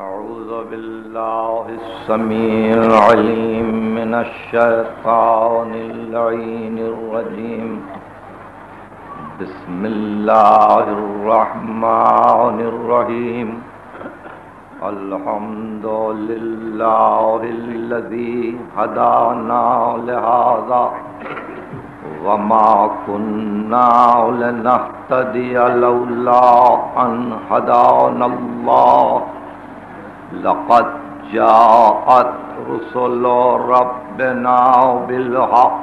أعوذ بالله السميع العليم من الشيطان اللعين الرجيم. بسم الله الرحمن الرحيم. الحمد لله الذي هدانا لهذا وما كنا لنهتدي لولا أن هدانا الله. لقد جاءت رسل ربنا بالحق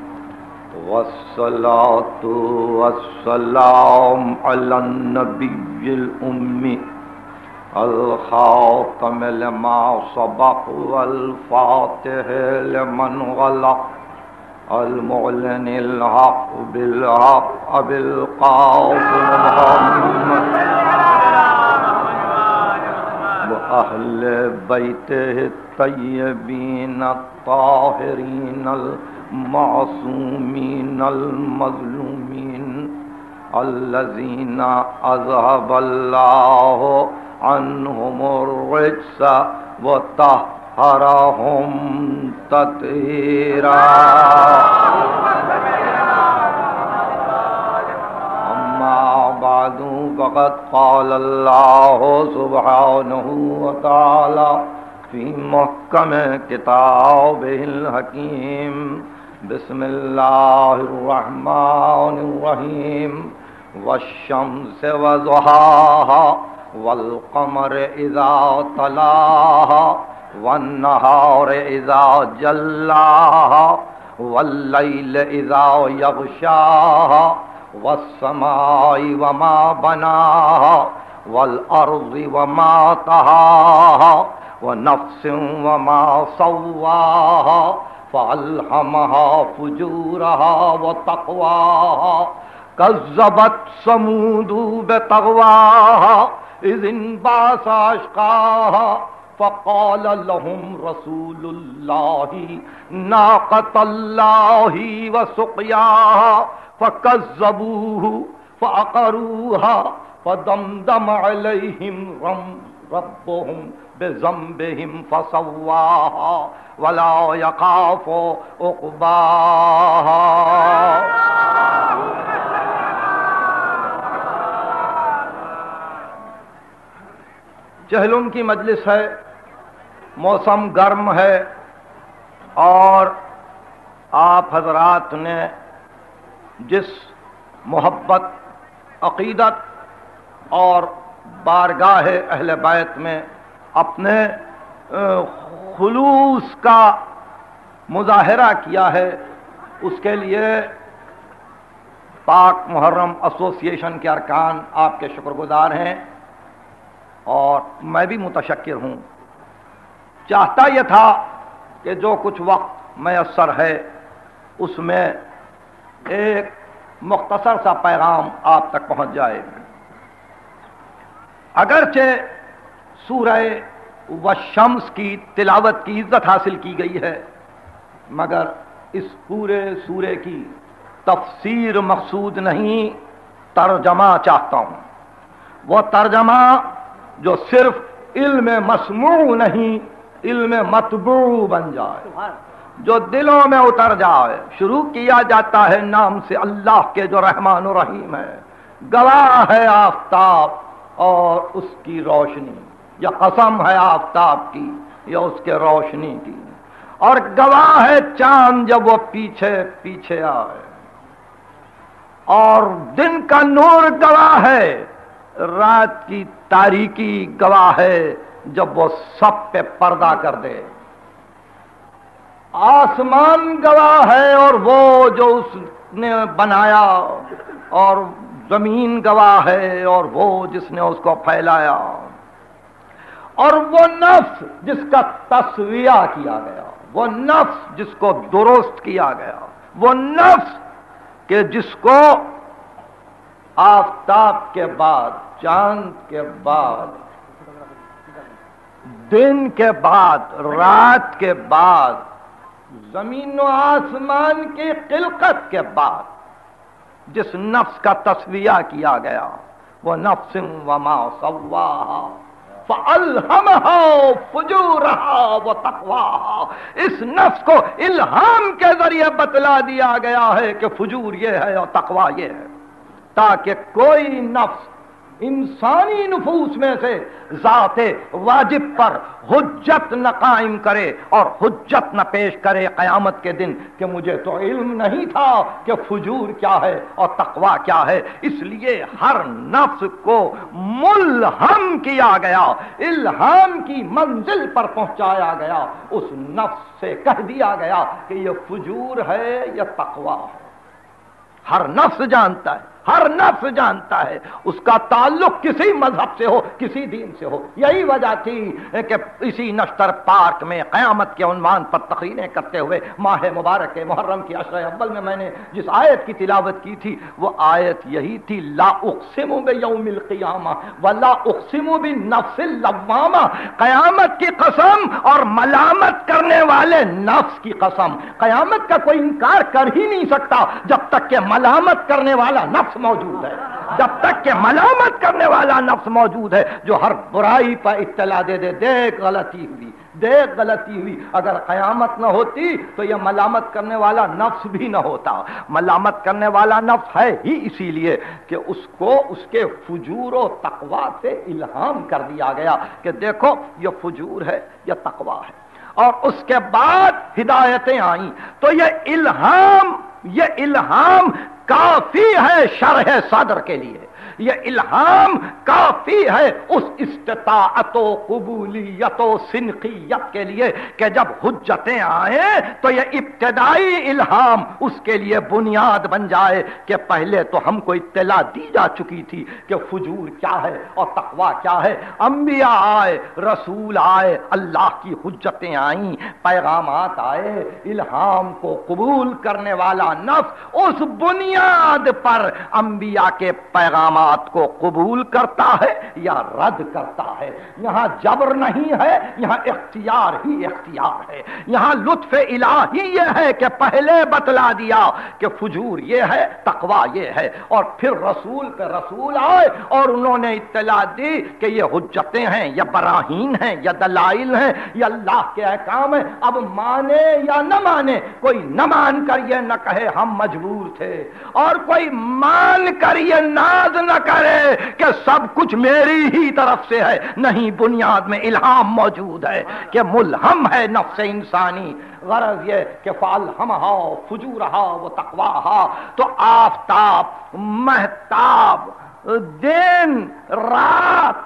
والصلاة والسلام على النبي الأمي الخاتم لما سبق والفاتح لمن غلق المعلن الحق بالحق بالقاسم محمد وأهل بيته الطيبين الطاهرين المعصومين المظلومين الذين أذهب الله عنهم الرجس وطهرهم تطهيرا. بعد فقد قال الله سبحانه وتعالى في محكم كتابه الحكيم. بسم الله الرحمن الرحيم. والشمس وضحاها والقمر إذا تلاها والنهار إذا جلاها والليل إذا يغشاها والسماء وما بناها والأرض وما طحاها ونفس وما سواها فألهمها فجورها وتقواها. كذبت ثمود بطغواها إذ انبعث أشقاها فقال لهم رسول الله ناقة الله وسقياها فكذبوه فعقروها فدمدم عليهم ربهم بذنبهم فسواها ولا يخاف عقباها. چہلم کی مجلس ہے، موسم گرم ہے اور آپ حضرات نے جس محبت، عقیدت اور بارگاہ اہل بیت میں اپنے خلوص کا مظاہرہ کیا ہے، اس کے لیے پاک محرم ایسوسی ایشن کے ارکان آپ کے شکر گزار ہیں اور میں بھی متشکر ہوں. چاہتا یہ تھا کہ جو کچھ وقت میسر ہے اس میں ایک مختصر سا پیغام آپ تک پہنچ جائے. اگرچہ سورہ والشمس کی تلاوت کی عزت حاصل کی گئی ہے، مگر اس پورے سورے کی تفسیر مقصود نہیں، ترجمہ چاہتا ہوں. وہ ترجمہ جو صرف علم مسموع نہیں، علم مطبوع بن جائے، جو دلوں میں اتر جائے. شروع کیا جاتا ہے نام سے اللہ کے جو رحمان و رحیم ہے. گواہ ہے آفتاب اور اس کی روشنی، یا قسم ہے آفتاب کی یا اس کے روشنی کی، اور گواہ ہے چاند جب وہ پیچھے پیچھے آئے، اور دن کا نور گواہ ہے، رات کی تاریکی گواہ ہے جب وہ سب پہ پردہ کر دے. آسمان گواہ ہے اور وہ جو اس نے بنایا، اور زمین گواہ ہے اور وہ جس نے اس کو پھیلایا، اور وہ نفس جس کا تسویہ کیا گیا، وہ نفس جس کو درست کیا گیا، وہ نفس کہ جس کو آفتاب کے بعد، چاند کے بعد، دن کے بعد، رات کے بعد، زمین و آسمان کی خلقت کے بعد جس نفس کا تسویہ کیا گیا، وہ نفس وما سواہا فَأَلْهَمَهَا فُجُورَهَا وَتَقْوَاهَا، اس نفس کو الہام کے ذریعے بتلا دیا گیا ہے کہ فجور یہ ہے اور تقوی یہ ہے، تاکہ کوئی نفس انسانی نفوس میں سے ذات واجب پر حجت نہ قائم کرے اور حجت نہ پیش کرے قیامت کے دن کہ مجھے تو علم نہیں تھا کہ فجور کیا ہے اور تقوی کیا ہے۔ اس لیے ہر نفس کو ملہم کیا گیا، الہام کی منزل پر پہنچایا گیا، اس نفس سے کہہ دیا گیا کہ یہ فجور ہے یا تقوی ہے۔ ہر نفس جانتا ہے، ہر نفس جانتا ہے، اس کا تعلق کسی مذہب سے ہو، کسی دین سے ہو۔ یہی وجہ تھی کہ اسی نشتر پارک میں قیامت کے عنوان پر تقریریں کرتے ہوئے ماہ مبارک محرم کی عشر اول میں نے جس آیت کی تلاوت کی تھی وہ آیت یہی تھی، لا اقسم بیوم القیامہ ولا اقسم بالنفس اللوامہ، قیامت کی قسم اور ملامت کرنے والے نفس کی قسم۔ قیامت کا کوئی انکار کر ہی نہیں سکتا جب تک کہ ملامت کرنے والا نفس موجود ہے، جب تک کہ ملامت کرنے والا نفس موجود ہے جو ہر برائی پر اطلاع دے دے، دیکھ غلطی ہوئی، دیکھ غلطی ہوئی۔ اگر قیامت نہ ہوتی تو یہ ملامت کرنے والا نفس بھی نہ ہوتا۔ ملامت کرنے والا نفس ہے ہی اسی لیے کہ اس کو اس کے فجور و تقوی سے الہام کر دیا گیا کہ دیکھو یہ فجور ہے، یہ تقوی ہے، اور اس کے بعد ہدایتیں آئیں۔ تو یہ الہام کافی ہے شرح صدر کے لیے، یہ الہام کافی ہے اس استطاعت و قبولیت و سنقیت کے لیے کہ جب حجتیں آئیں تو یہ ابتدائی الہام اس کے لیے بنیاد بن جائے کہ پہلے تو ہم کو اطلاع دی جا چکی تھی کہ فجور کیا ہے اور تقوی کیا ہے۔ انبیاء آئے، رسول آئے، اللہ کی حجتیں آئیں، پیغامات آئے، الہام کو قبول کرنے والا نفس اس بنیاد پر انبیاء کے پیغامات کو قبول کرتا ہے یا رد کرتا ہے۔ یہاں جبر نہیں ہے، یہاں اختیار ہی اختیار ہے۔ یہاں لطف الہی یہ ہے کہ پہلے بتلا دیا کہ فجور یہ ہے، تقوی یہ ہے، اور پھر رسول پہ رسول آئے اور انہوں نے اطلاع دی کہ یہ حجتیں ہیں یا براہین ہیں یا دلائل ہیں یا اللہ کے احکام ہیں، اب مانے یا نہ مانے۔ کوئی نہ مان کر یہ نہ کہے ہم مجبور تھے، اور کوئی مان کر یہ ناز نہ کرے کہ سب کچھ میری ہی طرف سے ہے۔ نہیں، بنیاد میں الہام موجود ہے کہ ملہم ہے نفس انسانی۔ غرض یہ کہ فَأَلْهَمَهَا فُجُورَهَا وَتَقْوَاهَا، تو آفتاب، مہتاب، دن، رات،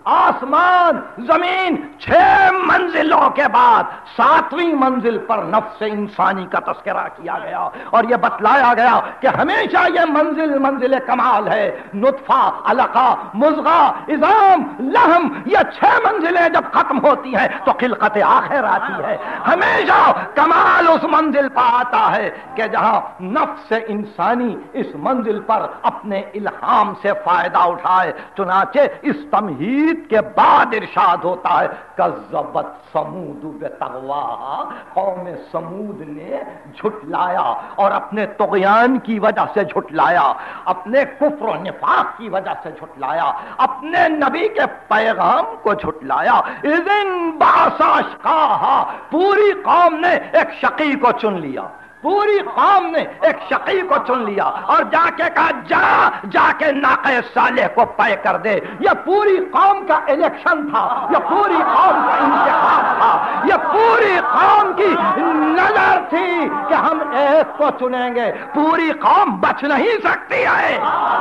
آسمان، زمین، 6 منزلوں کے بعد 7ویں منزل پر نفس انسانی کا تذکرہ کیا گیا اور یہ بتلایا گیا کہ ہمیشہ یہ منزل کمال ہے۔ نطفہ، علقہ، مضغہ، عظام، لحم، یہ 6 منزلیں جب ختم ہوتی ہیں تو خلقت آخر آتی ہے۔ ہمیشہ کمال اس منزل پر آتا ہے کہ جہاں نفس انسانی اس منزل پر اپنے الہام سے فائدہ اٹھائے۔ چنانچہ اس تمہید کے بعد ارشاد ہوتا ہے کذبت ثمود بطغواہا، قوم سمود نے جھٹلایا اور اپنے طغیان کی وجہ سے جھٹلایا، اپنے کفر و نفاق کی وجہ سے جھٹلایا، اپنے نبی کے پیغام کو جھٹلایا۔ اذن بعث اشقاہا، پوری قوم نے ایک شقی کو چن لیا، پوری قوم نے ایک شقی کو چن لیا اور جا کے کہا جا کے ناقہ صالح کو پے کر دے۔ یہ پوری قوم کا الیکشن تھا، یہ پوری قوم کا انتخاب تھا، یہ پوری قوم کی نظر تھی کہ ہم ایک کو چنیں گے۔ پوری قوم بچ نہیں سکتی ہے۔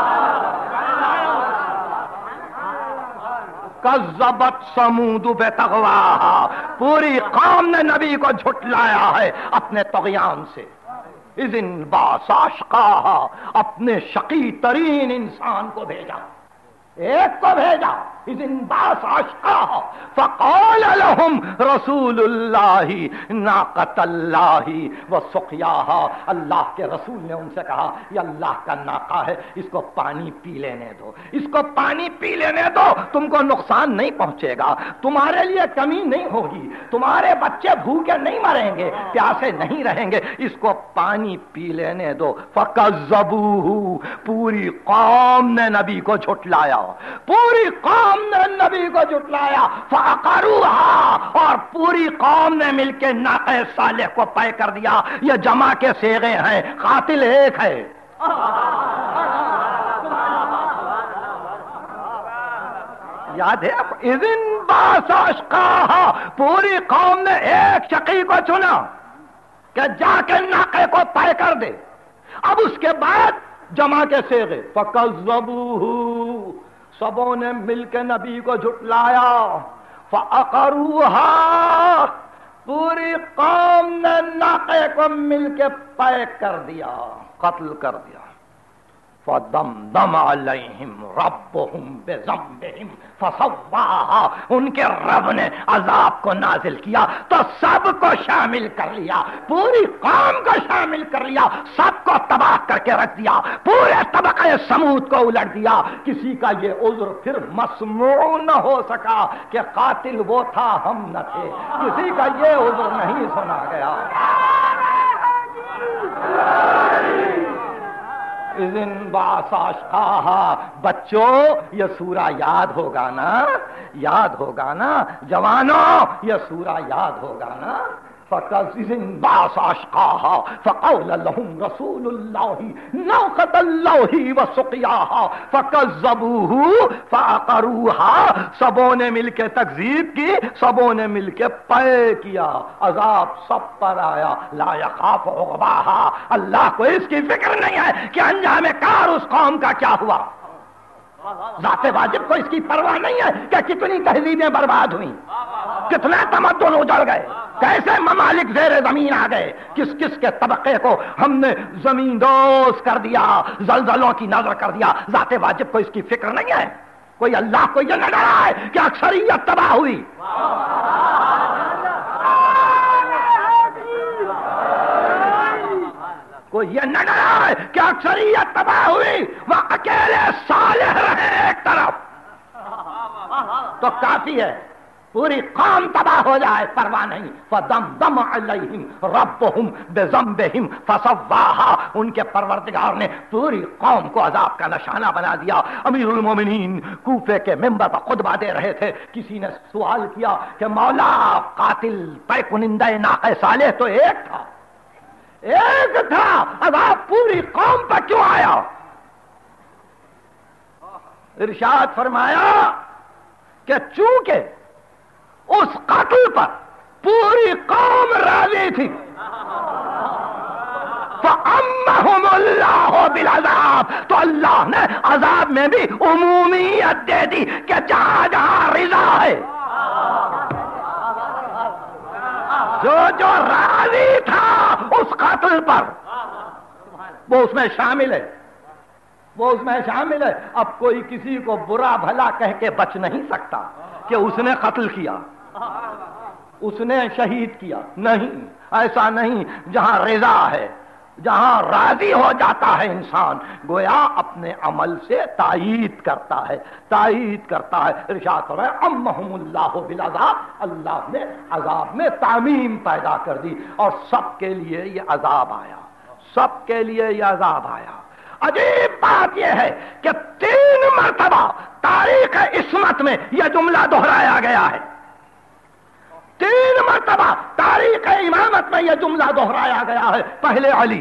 کذبت ثمود بطغواہا، پوری قوم نے نبی کو جھٹلایا ہے اپنے طغیان سے۔ اذن بعث اشقاہا، اپنے شقی ترین انسان کو بھیجا، ایک کو بھیجا۔ اذن بعث اشقاہا فقال لهم رسول اللہ ناقۃ اللہ وسقیاہا، اللہ کے رسول نے ان سے کہا یہ اللہ کا ناقہ ہے، اس کو پانی پی لینے دو، اس کو پانی پی لینے دو، تم کو نقصان نہیں پہنچے گا، تمہارے لیے کمی نہیں ہوگی، تمہارے بچے بھوکے نہیں مریں گے، پیاسے نہیں رہیں گے، اس کو پانی پی لینے دو۔ فکذبوہ، پوری قوم نے نبی کو جھٹلایا، پوری قوم نے نبی کو جھٹلایا، فعقروها، اور پوری قوم نے مل کے ناقہ صالح کو پے کر دیا. یہ جمع کے صیغے ہیں، قاتل ایک ہے. یاد ہے اذن باس اشقاہا، پوری قوم نے ایک شقی کو چنا کہ جا کے ناقے کو پے کر دے. اب اس کے بعد جمع کے صیغے، فکذبوہ، سبوں نے مل کے نبی کو جھٹلایا. فعقروہا، پوری قوم نے ناقے کو مل کے پے کر دیا، قتل کر دیا. فَدَمْدَمَ عَلَيْهِمْ رَبُّهُمْ بِذَنبِهِمْ فَسَوَّاهَا، ان کے رب نے عذاب کو نازل کیا تو سب کو شامل کر لیا، پوری قوم کو شامل کر لیا، سب کو تباہ کر کے رکھ دیا، پورے طبقہ سمود کو الٹ دیا. کسی کا یہ عذر پھر مسموع نہ ہو سکا کہ قاتل وہ تھا ہم نہ تھے، کسی کا یہ عذر نہیں سنا گیا. اذن باس اشقاہا، بچوں یہ سورہ یاد ہوگا نا، یاد ہوگا نا، جوانوں یہ سورہ یاد ہوگا نا. فَإِذٍ بَعَثَ أَشْقَاهَا فَقَالَ لَهُمْ رَسُولُ اللَّهِ نَاقَةَ اللَّهِ وَسُقْيَاهَا فَكَذَّبُوهُ فَعَقَرُوهَا، سبوں نے مل کے تکذیب کی، سبوں نے مل کے پے کیا، عذاب سب پر آیا. لا يخاف عقباها، اللہ کو اس کی فکر نہیں ہے کہ انجام کار اس قوم کا کیا ہوا. ذات واجب کو اس کی پرواہ نہیں ہے کہ کتنی تہذیبیں برباد ہوئیں، کتنے تمدن اجڑ گئے، کیسے ممالک زیر زمین آ گئے، کس کس کے طبقے کو ہم نے زمین دوز کر دیا، زلزلوں کی نظر کر دیا. ذات واجب کو اس کی فکر نہیں ہے. کوئی اللہ کو یہ نہ ڈرا ہے کہ اکثریت تباہ ہوئی. کوئی یہ نہ ڈرا ہے کہ اکثریت تباہ ہوئی، وہ اکیلے صالح رہے ایک طرف تو کافی ہے. پوری قوم تباہ ہو جائے پرواہ نہیں. فَدَمْدَمَ عَلَيْهِمْ رَبُّهُمْ بِذَنبِهِمْ فَسَوَّاهَا، ان کے پروردگار نے پوری قوم کو عذاب کا نشانہ بنا دیا. امیر المومنین کوفے کے منبر پر خطبہ دے رہے تھے، کسی نے سوال کیا کہ مولا قاتل پے کنندہ ناقہ صالح تو ایک تھا، ایک تھا، عذاب پوری قوم پر کیوں آیا؟ ارشاد فرمایا کہ چونکہ اس قتل پر پوری قوم راضی تھی، فَأَمَّهُمُ اللَّهُ بِالْعَذَابِ، تو اللہ نے عذاب میں بھی عمومیت دے دی کہ جہاں جہاں رضا ہے، جو راضی تھا اس قتل پر وہ اس میں شامل ہے، وہ اس میں شامل ہے. اب کوئی کسی کو برا بھلا کہہ کے بچ نہیں سکتا کہ اس نے قتل کیا، اس نے شہید کیا. نہیں، ایسا نہیں. جہاں رضا ہے، جہاں راضی ہو جاتا ہے انسان، گویا اپنے عمل سے تائید کرتا ہے، تائید کرتا ہے. ارشاد فرمایا امہم اللہ بالعذاب، اللہ نے عذاب میں تعمیم پیدا کر دی اور سب کے لیے یہ عذاب آیا، سب کے لیے یہ عذاب آیا. عجیب بات یہ ہے کہ 3 مرتبہ تاریخ عصمت میں یہ جملہ دہرایا گیا ہے، 3 مرتبہ تاریخ امامت میں یہ جملہ دہرایا گیا ہے. پہلے علی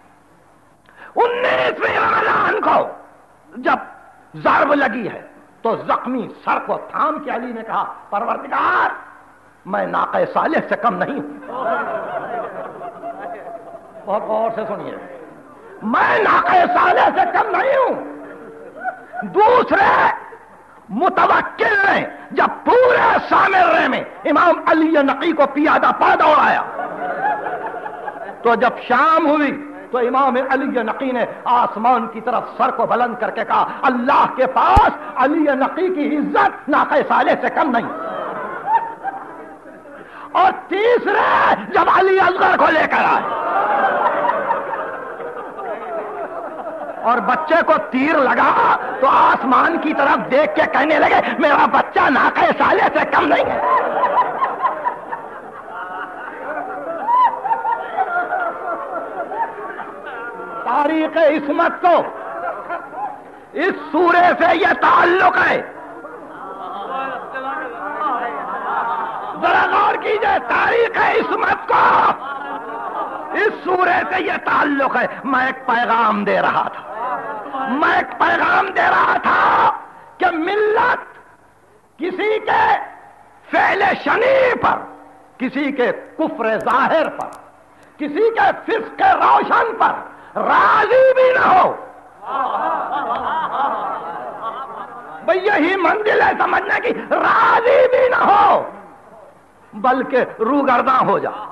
19ویں رمضان کو جب ضرب لگی ہے تو زخمی سر کو تھام کے علی نے کہا پروردگار میں ناقہ صالح سے کم نہیں ہوں. بہت غور سے سنیے، میں ناقہ صالح سے کم نہیں ہوں. دوسرے متوکل نے جب پورے سامرے میں امام علی نقی کو پیادہ پا دوڑایا تو جب شام ہوئی تو امام علی نقی نے آسمان کی طرف سر کو بلند کر کے کہا اللہ کے پاس علی نقی کی عزت ناقہ صالح سے کم نہیں. اور تیسرے جب علی اصغر کو لے کر آئے اور بچے کو تیر لگا تو آسمان کی طرف دیکھ کے کہنے لگے میرا بچہ ناقہ صالح سے کم نہیں ہے. تاریخ عصمت کو اس سورے سے یہ تعلق ہے. ذرا غور کیجئے تاریخ عصمت کو، اس سورے سے یہ تعلق ہے. میں ایک پیغام دے رہا تھا کہ ملت کسی کے فعل شنیع پر، کسی کے کفر ظاہر پر، کسی کے فسق روشن پر راضی بھی نہ ہو. بھئی یہی منزل ہے سمجھنے کی، راضی بھی نہ ہو بلکہ روگرداں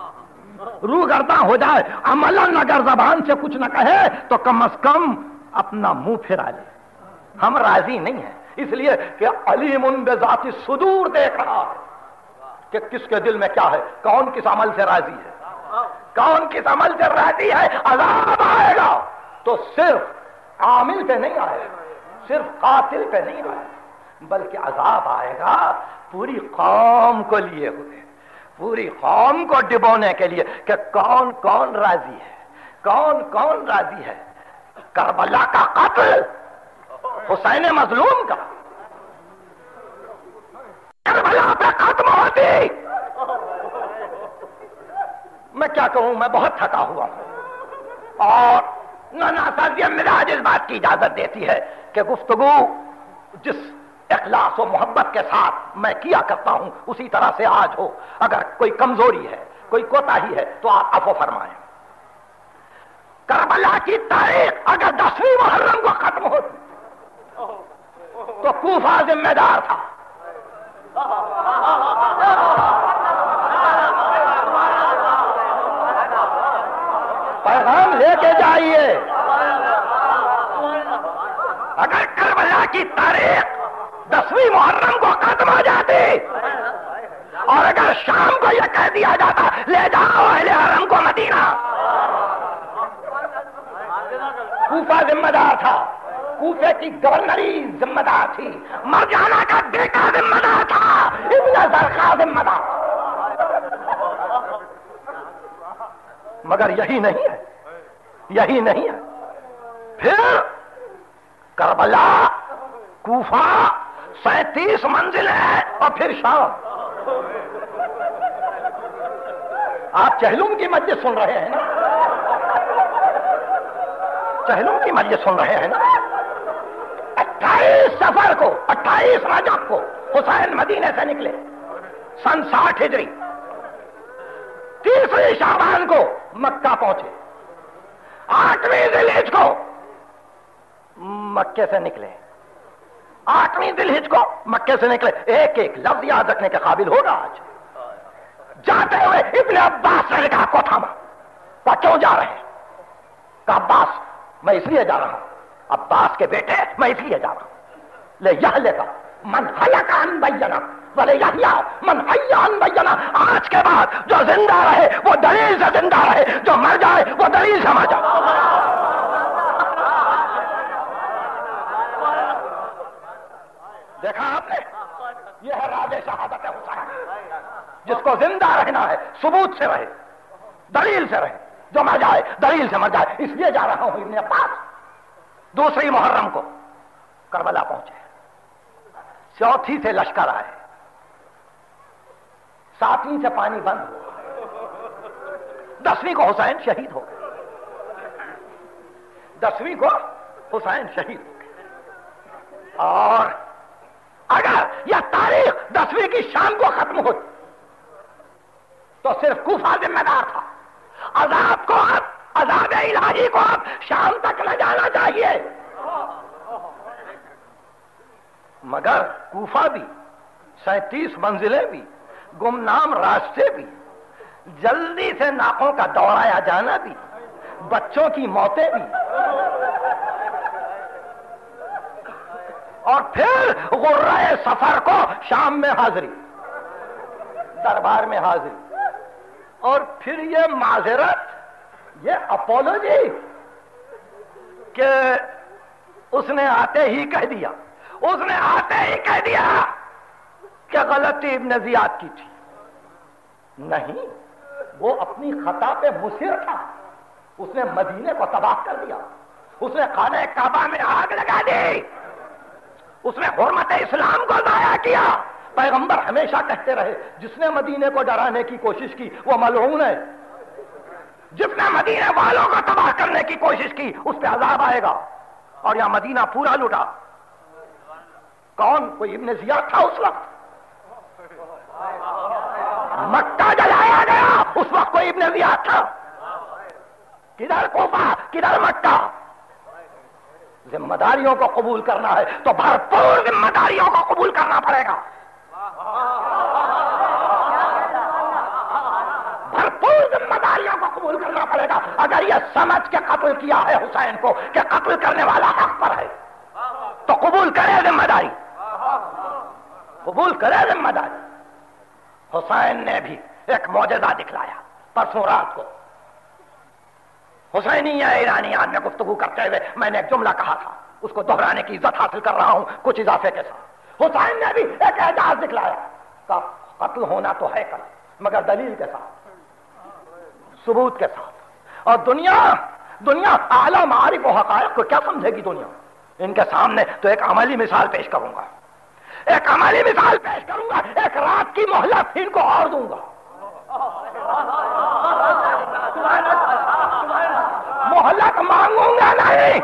ہو جائے. عملاً اگر زبان سے کچھ نہ کہے تو کم از کم اپنا منہ پھرا لے. ہم راضی نہیں ہیں اس لیے کہ علیم بذات الصدور دیکھ رہا ہے کہ کس کے دل میں کیا ہے، کون کس عمل سے راضی ہے، کون کس عمل سے راضی ہے. عذاب آئے گا تو صرف عامل پہ نہیں آئے گا، صرف قاتل پہ نہیں آئے گا، بلکہ عذاب آئے گا پوری قوم کو لیے ہوئے، پوری قوم کو ڈبونے کے لیے کہ کون کون راضی ہے، کون کون راضی ہے. کربلا کا قتل، حسین مظلوم کا، کربلا پہ ختم ہوتی. میں کیا کہوں، میں بہت تھکا ہوا ہوں. اور ناسازی مزاج اس بات کی اجازت دیتی ہے کہ گفتگو جس اخلاص و محبت کے ساتھ میں کیا کرتا ہوں اسی طرح سے آج ہو. اگر کوئی کمزوری ہے، کوئی کوتاہی ہے تو آپ عفو فرمائیں. کربلا کی تاریخ اگر 10ویں محرم کو ختم ہوتی تو کوفہ ذمہ دار تھا. پیغام لے کے جائیے. اگر کربلا کی تاریخ 10ویں محرم کو ختم ہو جاتی اور اگر شام کو یہ کہہ دیا جاتا لے جاؤ اہل حرم کو مدینہ، کوفہ ذمہ دار تھا، کوفے کی گورنری ذمہ دار تھی، مرجانہ کا بیٹا ذمہ دار تھا، ابن زرخا ذمہ دار. مگر یہی نہیں ہے. پھر کربلا، کوفہ 37 منزلیں اور پھر شام. آپ چہلم کی مجلس سن رہے ہیں نا، چہلم کی مجلس سن رہے ہیں نا. 28 صفر کو، 28 رجب کو حسین مدینے سے نکلے سن 60 ہجری. 30 شعبان کو مکہ پہنچے، 8ویں ذی الحجہ کو مکے سے نکلے، 8ویں ذی الحجہ کو مکے سے نکلے. ایک ایک لفظ یاد رکھنے کے قابل ہوگا. آج جاتے ہوئے ابن عباس نے کہا کو تھاما، کہا کیوں جا رہے ہیں؟ کہا عباس میں اس لیے جا رہا ہوں، عباس کے بیٹے میں اس لیے جا رہا ہوں. لے یحلک من ہلک عن بینہ ولیحیی من حی عن بینہ. آج کے بعد جو زندہ رہے وہ دلیل سے زندہ رہے، جو مر جائے وہ دلیل سے مر جائے. دیکھا آپ نے، یہ ہے راز شہادت حسین. جس کو زندہ رہنا ہے ثبوت سے رہے، دلیل سے رہے، جو مر جائے دلیل سے مر جائے. اس لیے جا رہا ہوں ابن عباس. 2 محرم کو کربلا پہنچے، 4 سے لشکر آئے، 7 سے پانی بند ہوا، 10 کو حسین شہید ہو گئے، 10 کو حسین شہید ہو گئے. اور اگر یہ تاریخ 10 کی شام کو ختم ہوتی تو صرف کوفہ ذمہ دار تھا. عذاب کو اب، عذاب الہی کو اب شام تک نہ جانا چاہیے. مگر کوفہ بھی، 37 منزلیں بھی، گمنام راستے بھی، جلدی سے ناکوں کا دوڑایا جانا بھی، بچوں کی موتیں بھی، اور پھر غرہ سفر کو شام میں حاضری، دربار میں حاضری، اور پھر یہ معذرت، یہ اپولوجی کہ اس نے آتے ہی کہہ دیا، اس نے آتے ہی کہہ دیا کہ غلطی ابن زیاد کی تھی. نہیں، وہ اپنی خطا پہ مصر تھا. اس نے مدینے کو تباہ کر دیا، اس نے خانہ کعبہ میں آگ لگا دی. اس نے حرمت اسلام کو ضائع کیا. پیغمبر ہمیشہ کہتے رہے جس نے مدینے کو ڈرانے کی کوشش کی وہ ملعون ہے. جس نے مدینے والوں کو تباہ کرنے کی کوشش کی اس پہ عذاب آئے گا. اور یہاں مدینہ پورا لوٹا. کون؟ کوئی ابن زیاد تھا اس وقت؟ مکہ جلایا گیا اس وقت کوئی ابن زیاد تھا؟ کدھر کوفہ کدھر مکہ؟ ذمہ داریوں کو قبول کرنا ہے تو بھرپور ذمہ داریوں کو قبول کرنا پڑے گا. بھرپور ذمہ داریوں کو قبول کرنا پڑے گا. اگر یہ سمجھ کے قتل کیا ہے حسین کو کہ قتل کرنے والا حق پر ہے تو قبول کرے ذمہ داری. قبول کرے ذمہ داری. حسین نے بھی ایک معجزہ دکھلایا پرسوں رات کو. حسینیہ ایرانیان میں گفتگو کرتے ہوئے میں نے ایک جملہ کہا تھا, اس کو دہرانے کی عزت حاصل کر رہا ہوں کچھ اضافے کے ساتھ. حسین نے بھی ایک اعجاز دکھلایا کہ قتل ہونا تو ہے کل مگر دلیل کے ساتھ, ثبوت کے ساتھ. اور دنیا اعلیٰ معارف و حقائق کو کیا سمجھے گی دنیا؟ ان کے سامنے تو ایک عملی مثال پیش کروں گا, ایک عملی مثال پیش کروں گا, ایک رات کی مہلت ان کو اور دوں گا. مہلت مانگوں گا نہیں.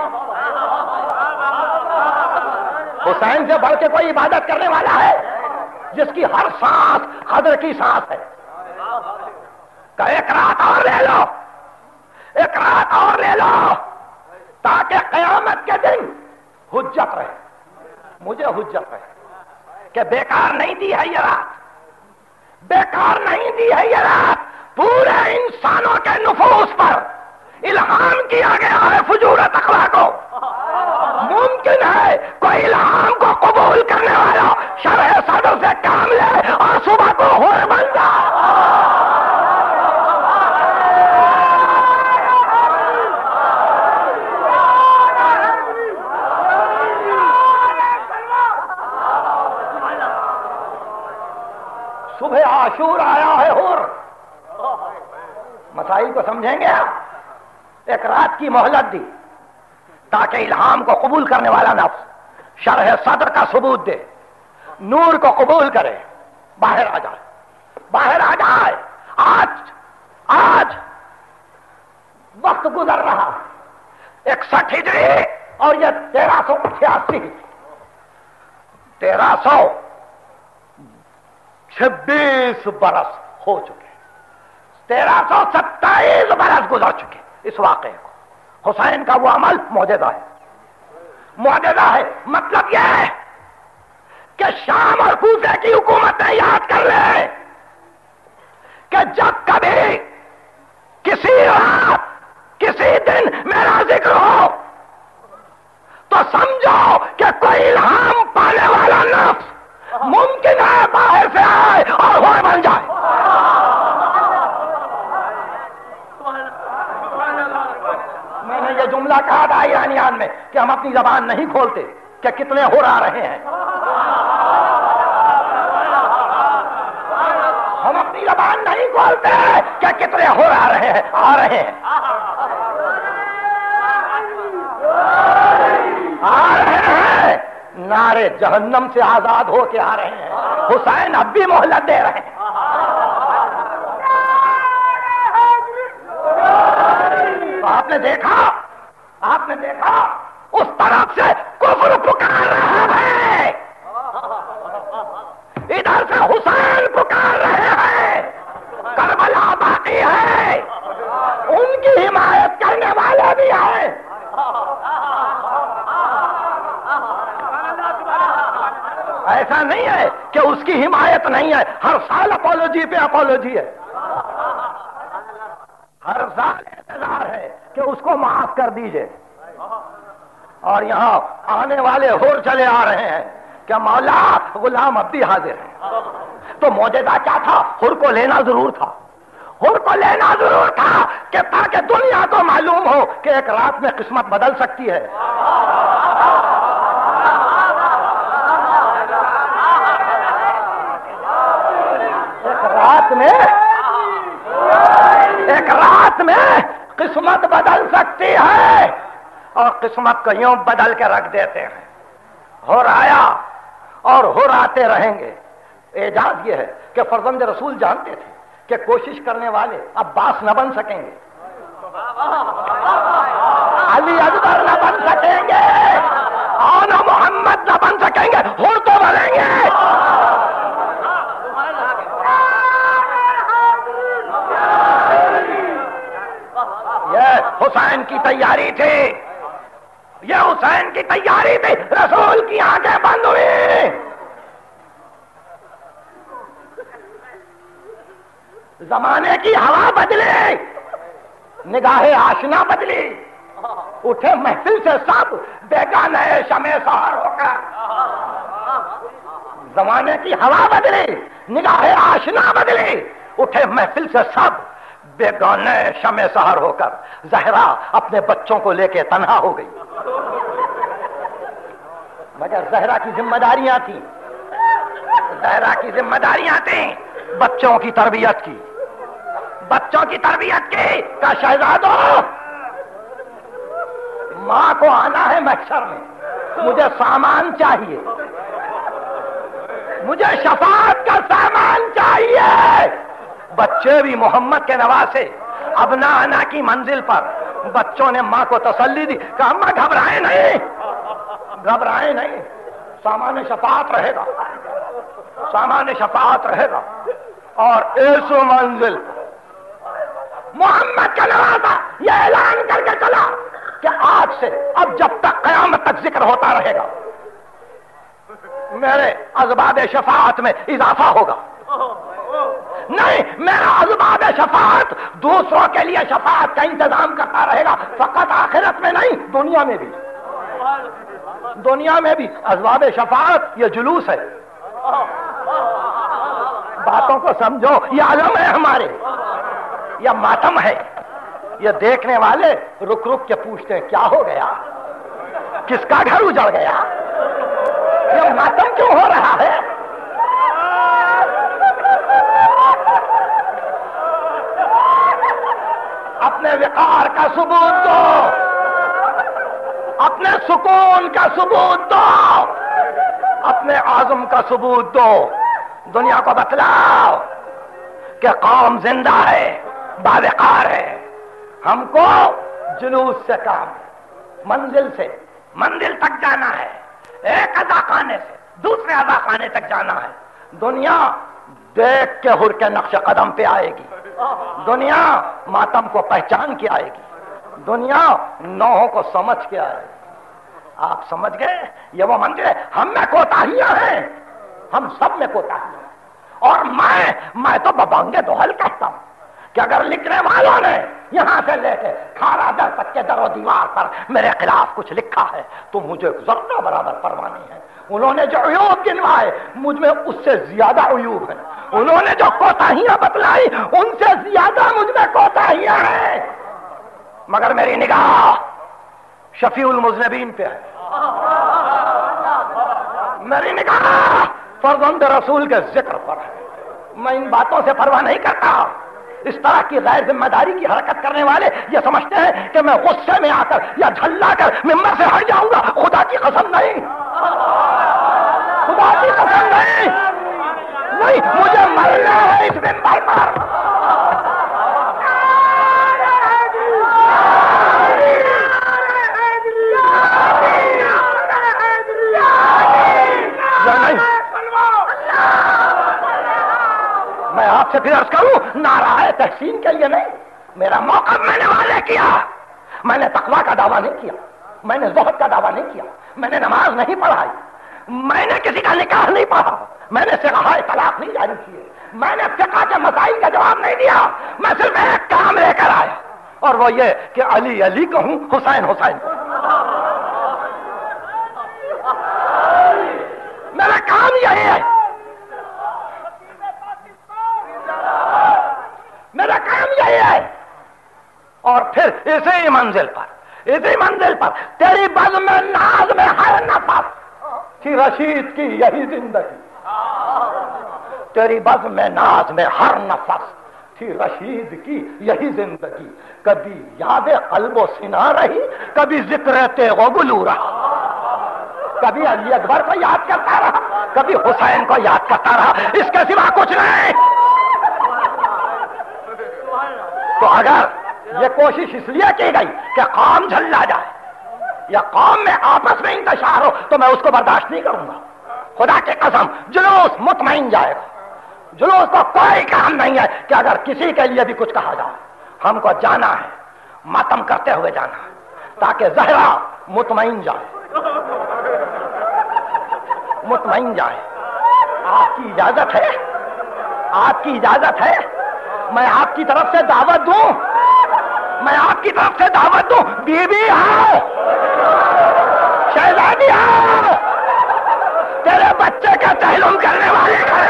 حسین سے بڑھ کے کوئی عبادت کرنے والا ہے جس کی ہر سانس قدر کی سانس ہے؟ کہ ایک رات اور لے لو, ایک رات اور لے لو تاکہ قیامت کے دن حجت رہے, مجھے حجت رہے کہ بیکار نہیں دی ہے یہ رات, بیکار نہیں دی ہے یہ رات. پورے انسانوں کے نفوس پر الہام کیا گیا ہے فجورت اخلاق کو. ممکن ہے کوئی الہام کو قبول کرنے والا شرح صدر سے کام لے اور صبح کو ہور بن جائے. صبح عاشور آیا ہے ہور. مسائل کو سمجھیں گے آپ. ایک رات کی مہلت دی تاکہ الہام کو قبول کرنے والا نفس شرح صدر کا ثبوت دے, نور کو قبول کرے, باہر آ جائے, باہر آ جائے. آج وقت گزر رہا 61 ہجری اور یہ 1386 1326 برس ہو چکے, 1327 برس گزر چکے اس واقعے کو. حسین کا وہ عمل معجزہ ہے, معجزہ ہے. مطلب یہ ہے کہ شام اور کوفے کی حکومتیں یاد کر لیں کہ جب کبھی کسی رات کسی دن میرا ذکر ہو تو سمجھو کہ کوئی الہام پانے والا نفس ممکن ہے باہر سے آئے اور وہ بن جائے. میں نے یہ جملہ کہا تھا ایرانیان میں کہ ہم اپنی زبان نہیں کھولتے کہ کتنے ہور آ رہے ہیں. ہم اپنی زبان نہیں کھولتے کہ کتنے ہور آ رہے ہیں. آ رہے ہیں, آ رہے ہیں. نعرے جہنم سے آزاد ہو کے آ رہے ہیں. حسین اب بھی مہلت دے رہے ہیں. آپ نے دیکھا اس طرف سے کفر پکار رہا ہے, ادھر سے حسین پکار رہے ہیں. کربلا باقی ہے, ان کی حمایت کرنے والے بھی ہیں. ایسا نہیں ہے کہ اس کی حمایت نہیں ہے. ہر سال اپولوجی پہ اپولوجی ہے, ہر سال اعتذار ہے کہ اس کو معاف کر دیجئے. اور یہاں آنے والے ہور چلے آ رہے ہیں کہ مولا غلام اب بھی حاضر ہے. تو معجزہ کیا تھا؟ ہور کو لینا ضرور تھا, ہور کو لینا ضرور تھا کہ تاکہ دنیا کو معلوم ہو کہ ایک رات میں قسمت بدل سکتی ہے. ایک رات میں قسمت بدل سکتی ہے, اور قسمت کو یوں بدل کے رکھ دیتے ہیں. ہو رہا اور ہو راتے رہیں گے۔ اعجاز یہ ہے کہ فرزند رسول جانتے تھے کہ کوشش کرنے والے عباس نہ بن سکیں گے، علی اکبر نہ بن سکیں گے، اور محمد نہ بن سکیں گے، ہو تو بنیں گے۔ یہ حسین کی تیاری تھی، یہ حسین کی تیاری تھی، رسول کی آنکھیں بند ہوئی، زمانے کی ہوا بدلی، نگاہ آشنا بدلی، اٹھے محفل سے سب بیگانے شمع سحر ہو کر، زمانے کی ہوا بدلی، نگاہ آشنا بدلی، اٹھے محفل سے سب بیگانے شمع سحر ہو کر، زہرا اپنے بچوں کو لے کے تنہا ہو گئی، مگر زہرا کی ذمہ داریاں تھیں، زہرا کی ذمہ داریاں تھیں بچوں کی تربیت کی، بچوں کی تربیت کی، کا شہزادوں ماں کو آنا ہے محشر میں، مجھے سامان چاہیے، مجھے شفاعت کا سامان چاہیے۔ بچے بھی محمد کے نواسے، ابنا انا کی منزل پر بچوں نے ماں کو تسلی دی کہ اماں گھبرائے نہیں، گھبرائے نہیں، سامان شفاعت رہے گا، سامان شفاعت رہے گا۔ اور اس منزل محمد کا نواسا یہ اعلان کر کے چلا کہ آج سے اب جب تک قیامت تک ذکر ہوتا رہے گا، میرے اسباب شفاعت میں اضافہ ہوگا، نہیں میرا اسباب شفاعت دوسروں کے لیے شفاعت کا انتظام کرتا رہے گا، فقط آخرت میں نہیں، دنیا میں بھی، دنیا میں بھی اسباب شفاعت یہ جلوس ہے، باتوں کو سمجھو، یہ علم ہے ہمارے، یہ ماتم ہے، یہ دیکھنے والے رک رک کے پوچھتے ہیں کیا ہو گیا، کس کا گھر اجڑ گیا، یہ ماتم کیوں ہو رہا ہے؟ اپنے وقار کا ثبوت دو، اپنے سکون کا ثبوت دو، اپنے عزم کا ثبوت دو، دنیا کو بتلاؤ کہ قوم زندہ ہے، باوقار ہے، ہم کو جلوس سے کام، منزل سے منزل تک جانا ہے، ایک ادا خانے سے دوسرے ادا خانے تک جانا ہے۔ دنیا دیکھ کے ہر کے نقش قدم پہ آئے گی، دنیا ماتم کو پہچان کے آئے گی، دنیا نوحوں کو سمجھ کے آئے گی۔ آپ سمجھ گئے یہ وہ منزل ہے، ہم میں کوتاہیاں ہیں، ہم سب میں کوتاہیاں ہیں، اور میں تو ببانگے دوہل کہتا ہوں کہ اگر لکھنے والوں نے یہاں سے لے کے کھارا در تک کے در و دیوار پر میرے خلاف کچھ لکھا ہے تو مجھے ذرہ برابر پرواہ نہیں ہے۔ انہوں نے جو عیوب گنوائے مجھ میں اس سے زیادہ عیوب ہیں، انہوں نے جو کوتاہیاں بتلائی ان سے زیادہ مجھ میں کوتاہیاں ہیں، مگر میری نگاہ شفیع المذنبین پہ ہے، میری نگاہ فرزند رسول کے ذکر پر ہے۔ میں ان باتوں سے پرواہ نہیں کرتا۔ اس طرح کی غیر ذمہ داری کی حرکت کرنے والے یہ سمجھتے ہیں کہ میں غصے میں آ کر یا جھلا کر ممبر سے ہٹ جاؤں گا، خدا کی قسم نہیں، خدا کی قسم نہیں، مجھے مرنا ہے اس ممبر پر۔ میں آپ سے پھر عرض کروں، نعرہ تحسین کے لیے نہیں، میرا موقف میں نے واضح کیا، میں نے تقویٰ کا دعویٰ نہیں کیا، میں نے زہد کا دعویٰ نہیں کیا، میں نے نماز نہیں پڑھائی، میں نے کسی کا نکاح نہیں پڑھا، میں نے صیغہ طلاق نہیں جاری کیے، میں نے فقہ کے مسائل کا جواب نہیں دیا، میں صرف ایک کام لے کر آیا، اور وہ یہ کہ علی علی کہوں، حسین حسین کہوں۔ میرا کام یہی ہے، میرا کام یہی ہے۔ اور پھر اسی منزل پر تیری بزم میں ناز میں ہر نفس تھی رشید کی یہی زندگی، تیری بزم میں ناز میں ہر نفس تھی رشید کی یہی زندگی، کبھی یاد قلب و سینہ رہی، کبھی ذکر تیغ و گلو رہا، کبھی علی اکبر کو یاد کرتا رہا، کبھی حسین کو یاد کرتا رہا، اس کے سوا کچھ نہیں۔ تو اگر یہ کوشش اس لیے کی گئی کہ قوم جھلا جائے یا قوم میں آپس میں انتشار ہو تو میں اس کو برداشت نہیں کروں گا۔ خدا کی قسم جلوس مطمئن جائے گا، جلوس کا کوئی کام نہیں ہے کہ اگر کسی کے لیے بھی کچھ کہا جائے، ہم کو جانا ہے، ماتم کرتے ہوئے جانا ہے تاکہ زہرا مطمئن جائے، مطمئن جائے۔ آپ کی اجازت ہے؟ آپ کی اجازت ہے میں آپ کی طرف سے دعوت دوں؟ میں آپ کی طرف سے دعوت دوں؟ بی بی آؤ، شہزادی آؤ، تیرے بچے کا تحلم کرنے والے ہیں۔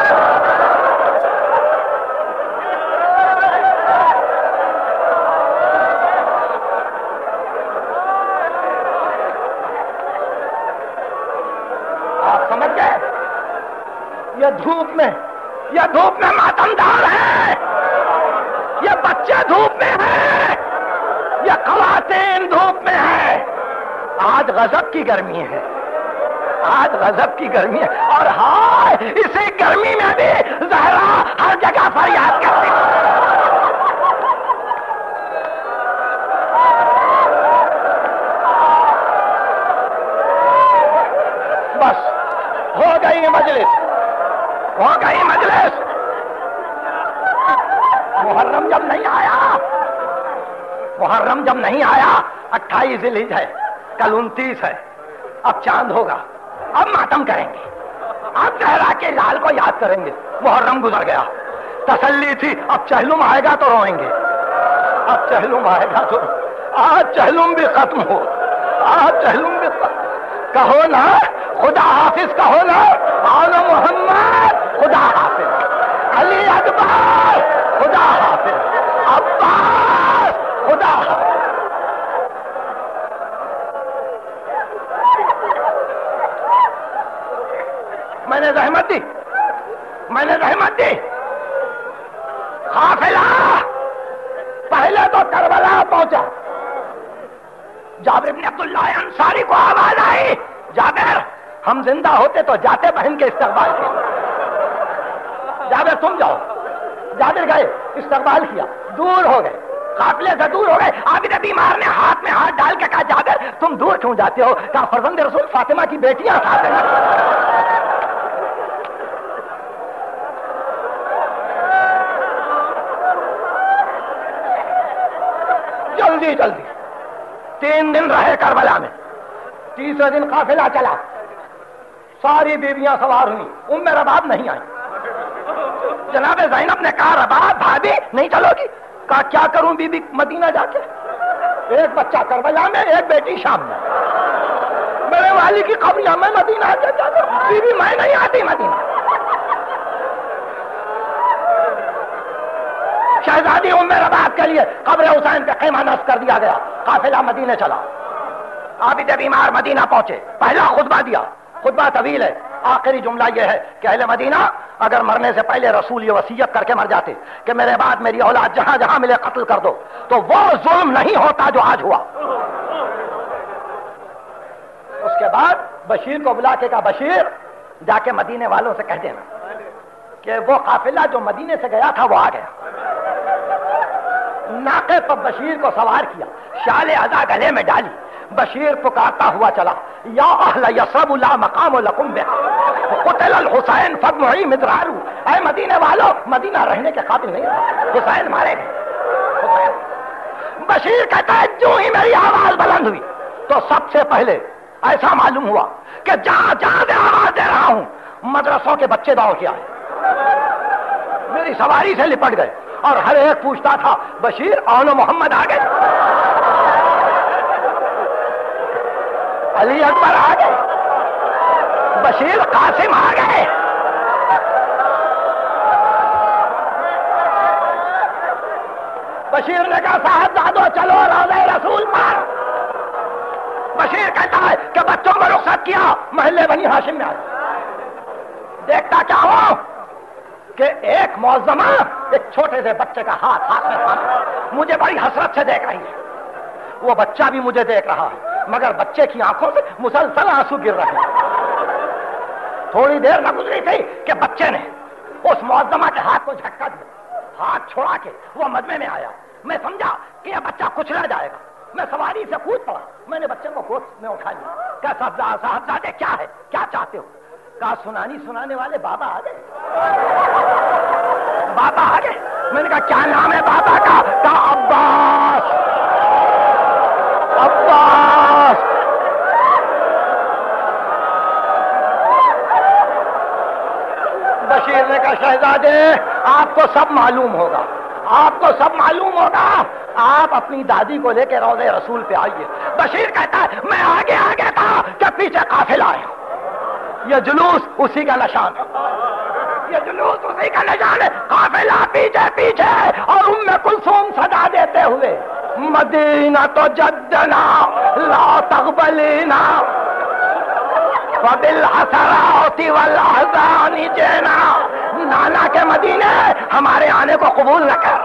آپ سمجھ گئے؟ یہ دھوپ میں ماتمدار ہے، یہ بچے دھوپ میں ہیں، یہ خواتین دھوپ میں ہیں۔ آج غضب کی گرمی ہے، آج غضب کی گرمی ہے، اور ہائے اسی گرمی میں بھی زہرا ہر جگہ فریاد کرتی ہے۔ بس ہو گئی مجلس، ہو گئی مجلس۔ محرم جب نہیں آیا، محرم جب نہیں آیا، 28 ذی الحجہ ہے، کل 29 ہے، اب چاند ہوگا، اب ماتم کریں گے، اب زہرا کے لال کو یاد کریں گے۔ محرم گزر گیا، تسلی تھی، اب چہلم آئے گا تو روئیں گے، اب چہلم آئے گا تو، آج چہلم بھی ختم ہو، آج چہلم بھی ختم۔ کہو نا خدا حافظ، کہو نا آل محمد خدا حافظ، علی اکبر خدا حافظ، عباس خدا حافظ۔ میں نے رحمت دی، میں نے رحمت دی۔ قافلہ پہلے تو کربلا پہنچا، جابر بن عبداللہ انصاری کو آواز آئی، جابر ہم زندہ ہوتے تو جاتے بہن کے استقبال کے، جابر تم جاؤ۔ جابر گئے، استقبال کیا، دور ہو گئے، قافلے سے دور ہو گئے۔ عابد بیمار نے ہاتھ میں ہاتھ ڈال کے کہا جابر تم دور کیوں جاتے ہو؟ کہا فرزند رسول فاطمہ کی بیٹیاں ساتھ ہیں۔ جلدی جلدی 3 دن رہے کربلا میں، تیسرے دن قافلہ چلا، ساری بیویاں سوار ہوئی، ام رباب نہیں آئی۔ جناب زینب نے کہا رباب بھابی نہیں چلو گی؟ کہا کیا کروں بی بی مدینہ جا کے، ایک بچہ کربلا میں، ایک بیٹی شام میں، میرے والی کی قبر میں مدینہ جا کر بی بی میں نہیں آتی مدینہ۔ شہزادی ام رباب کے لیے قبر حسین پہ خیمہ نصب کر دیا گیا، قافلہ مدینہ چلا۔ عابد بیمار مدینہ پہنچے، پہلا خطبہ دیا، خطبہ طویل ہے، آخری جملہ یہ ہے کہ اہل مدینہ اگر مرنے سے پہلے رسول یہ وصیت کر کے مر جاتے کہ میرے بعد میری اولاد جہاں جہاں ملے قتل کر دو، تو وہ ظلم نہیں ہوتا جو آج ہوا۔ اس کے بعد بشیر کو بلا کے کہا بشیر جا کے مدینے والوں سے کہہ دینا کہ وہ قافلہ جو مدینے سے گیا تھا وہ آ گیا۔ ناقے پر بشیر کو سوار کیا، شال عزا گلے میں ڈالی، بشیر پکارتا ہوا چلا یا اہل یثرب لا مقام لکم بها قتل الحسین فدمعی مدرار، اے مدینے والو مدینہ رہنے کے قابل نہیں رہا، حسین مارے گئے۔ بشیر کہتا ہے جو ہی میری آواز بلند ہوئی تو سب سے پہلے ایسا معلوم ہوا کہ جہاں جہاں میں آواز دے رہا ہوں مدرسوں کے بچے دوڑ کے آئے، میری سواری سے لپٹ گئے، اور ہر ایک پوچھتا تھا بشیر آن محمد آ گئے، علی اکبر آ گئے، بشیر قاسم آ گئے۔ بشیر نے کہا صاحبزادو چلو روضہ رسول پر۔ بشیر کہتا ہے کہ بچوں کو رخصت کیا، محلے بنی ہاشم میں آئے، دیکھتا کیا ہو کہ ایک معظمہ ایک چھوٹے سے بچے کا ہاتھ میں تھامے مجھے بڑی حسرت سے دیکھ رہی ہے، وہ بچہ بھی مجھے دیکھ رہا ہے، مگر بچے کی آنکھوں سے مسلسل آنسو گر رہے ہیں۔ تھوڑی دیر نہ گزری تھی کہ بچے نے اس معظمہ کے ہاتھ کو جھٹکا دیا، ہاتھ چھوڑا کے وہ مدمے میں آیا۔ میں سمجھا کہ یہ بچہ کچلا جائے گا، میں سواری سے کود پڑا، میں نے بچے کو گود میں اٹھا لیا۔ کہا صاحبزادے کیا ہے، کیا چاہتے ہو؟ کہا سنانے والے بابا آ گئے، بابا آ گئے۔ میں نے کہا کیا نام ہے بابا کا؟ کہا عباس، عباس۔ بشیر نے کہا شہزادے آپ کو سب معلوم ہوگا، آپ کو سب معلوم ہوگا، آپ اپنی دادی کو لے کے روضہ رسول پہ آئیے۔ بشیر کہتا ہے میں آگے آگے تھا کہ پیچھے قافلہ آیا۔ یہ جلوس اسی کا نشان ہے، یہ جلوس اسی کا نشان ہے، قافلہ پیچھے پیچھے، اور ام کلثوم صدا دیتے ہوئے مدینہ تو جدنا لا تقبلینا وبالحسرات والاحزان جینا۔ نانا کے مدینے ہمارے آنے کو قبول نہ کر،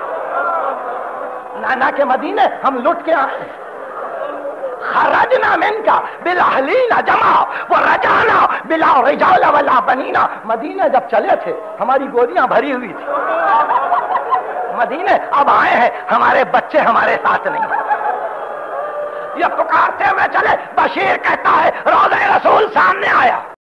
نانا کے مدینے ہم لٹ کے آئے۔ خرجنا من کا بالاہلین جمع ورجعنا بلا رجال ولا بنینا۔ مدینے جب چلے تھے ہماری گودیاں بھری ہوئی تھی، مدینے اب آئے ہیں ہمارے بچے ہمارے ساتھ نہیں ہیں۔ یہ پکارتے ہوئے چلے، بشیر کہتا ہے روضہ رسول سامنے آیا۔